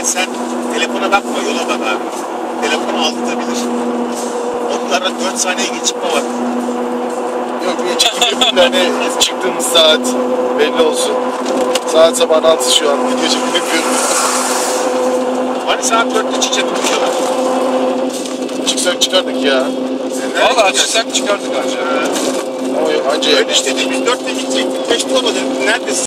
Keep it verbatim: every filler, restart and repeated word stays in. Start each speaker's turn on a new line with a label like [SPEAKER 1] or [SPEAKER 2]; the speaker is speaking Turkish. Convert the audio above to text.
[SPEAKER 1] sen telefona bakma, yola bak abi. Telefon aldatabilir. Onlara dört saniye gecikme var.
[SPEAKER 2] Yok bir çekimde hani çıktığımız saat belli olsun. Saat sabahın altı şu an video çekim yapıyorum.
[SPEAKER 1] Hani saat dörtte çıkacaktık inşallah.
[SPEAKER 2] Çıksak çıkardık ya.
[SPEAKER 3] Valla açırsak çıkardık ancak.
[SPEAKER 2] Ama yok, anca
[SPEAKER 1] Öyle
[SPEAKER 2] yaklaştık.
[SPEAKER 1] işte biz dörtte gidecektik. Beşte olmadı. Neredesin?